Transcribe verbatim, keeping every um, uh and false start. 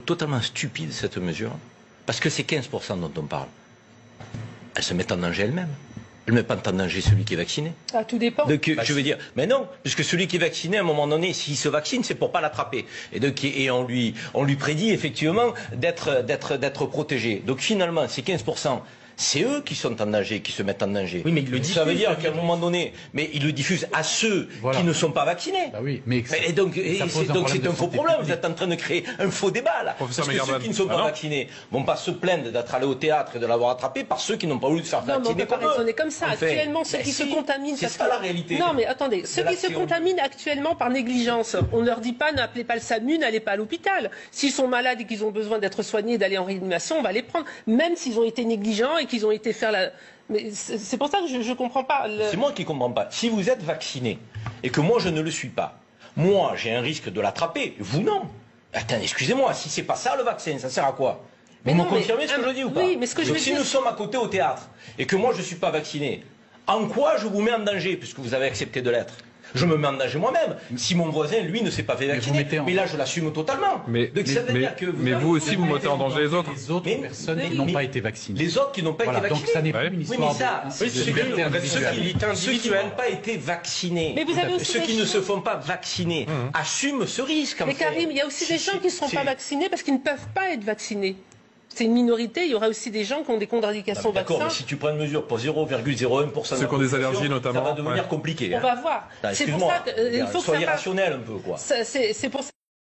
totalement stupide cette mesure, parce que ces quinze pour cent dont on parle, elles se mettent en danger elles-mêmes. Elles ne mettent pas en danger celui qui est vacciné. Ah, tout dépend. Donc, bah, je veux dire, mais non, puisque celui qui est vacciné, à un moment donné, s'il se vaccine, c'est pour pas l'attraper. Et donc, et on lui, on lui prédit effectivement d'être, d'être, d'être protégé. Donc finalement, ces quinze pour cent, c'est eux qui sont en danger, qui se mettent en danger. Oui, mais ils le diffusent. Ça veut dire qu'à un moment donné, mais ils le diffusent à ceux voilà. qui ne sont pas vaccinés. Bah oui, mais, mais et donc, et ça c'est, un donc c'est un faux problème. publique. Vous êtes en train de créer un faux débat là. Professeur Parce que ceux qui ne sont ah pas non. vaccinés vont pas se plaindre d'être allés au théâtre et de l'avoir attrapé par ceux qui n'ont pas voulu se faire Non, mais on vacciner. ne peut pas comme eux. raisonner comme ça. Enfin, Actuellement, ceux ben qui si, se contaminent... c'est parce ça que- la réalité. Non, mais attendez, ceux qui se l'action. contaminent actuellement par négligence, on ne leur dit pas n'appelez pas le SAMU, n'allez pas à l'hôpital. S'ils sont malades et qu'ils ont besoin d'être soignés, d'aller en réanimation, on va les prendre. Même s'ils ont été négligents et qu'ils ont été faire la... Mais c'est c'est pour ça que je ne comprends pas. Le... C'est moi qui ne comprends pas. Si vous êtes vacciné et que moi je ne le suis pas, moi j'ai un risque de l'attraper, vous non. Attends, excusez-moi, si c'est pas ça le vaccin, ça sert à quoi? Mais Vous non, me mais- confirmez ce que ah, je dis ou pas? oui, mais ce que je Donc veux si dire- nous sommes à côté au théâtre et que moi je ne suis pas vacciné, en quoi je vous mets en danger puisque vous avez accepté de l'être? Je me mets en danger moi-même. Si mon voisin, lui, ne s'est pas fait Mais vous vacciner, mettez en- mais là je l'assume totalement. Mais, Donc, ça veut mais, dire que mais avez- vous aussi, vous mettez en danger les autres. Les autres Mais- personnes mais- qui n'ont mais- pas été vaccinées. Les autres qui n'ont pas Voilà, été donc vaccinés. ça n'est Ouais. plus une Oui, histoire mais ça, de, c'est de ceux qui- liberté ceux individuelle. qui, ceux qui n'ont pas été vaccinés, Mais vous avez aussi ceux des qui ne gens- se font pas vacciner, assument ce risque. Mais enfin. Karim, il y a aussi des C'est- gens qui ne sont c'est- pas vaccinés parce qu'ils ne peuvent pas être vaccinés. C'est une minorité, il y aura aussi des gens qui ont des contre-indications au D'accord, mais vaccin. si tu prends une mesure pour zéro virgule zéro un pour cent de Ceux la qui ont des population, allergies, notamment, ça va devenir ouais. compliqué. On hein. va voir. Attends, C'est pour excuse-moi, ça qu'il faut que soyez ça passe- rationnel un peu, quoi. Ça, C'est c'est pour ça